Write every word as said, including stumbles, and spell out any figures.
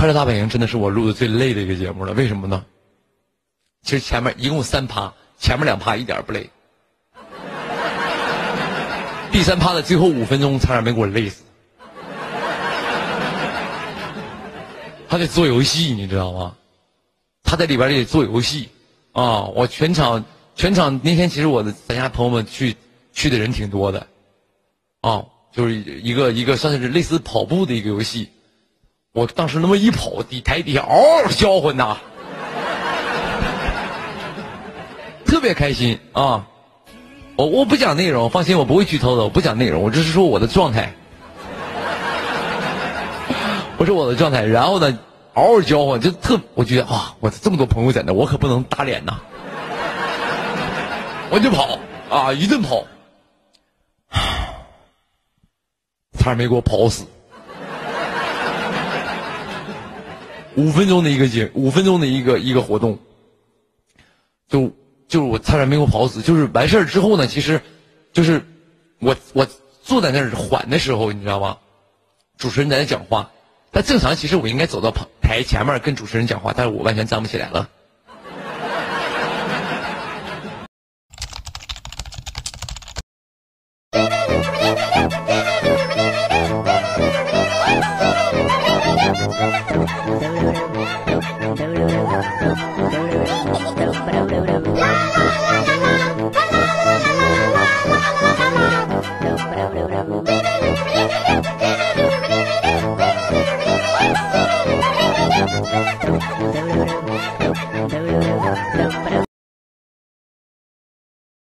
快乐大本营真的是我录的最累的一个节目了，为什么呢？其实前面一共三趴，前面两趴一点不累，第三趴的最后五分钟差点没给我累死。他得做游戏，你知道吗？他在里边得做游戏啊！我全场全场那天其实我的咱家朋友们去去的人挺多的，啊，就是一个一个算是类似跑步的一个游戏。我当时那么一跑，底台底下嗷嗷叫唤呐，特别开心啊！我我不讲内容，放心，我不会剧透的，我不讲内容，我只是说我的状态。不是我的状态，然后呢，嗷嗷叫唤，就特，我觉得啊，我这么多朋友在那，我可不能打脸呐，我就跑啊，一顿跑，差点没给我跑死。五分钟的一个节，五分钟的一个一个活动，就就是我差点没给我跑死。就是完事儿之后呢，其实，就是我我坐在那儿缓的时候，你知道吗？主持人在那讲话。但正常，其实我应该走到台前面跟主持人讲话，但是我完全站不起来了。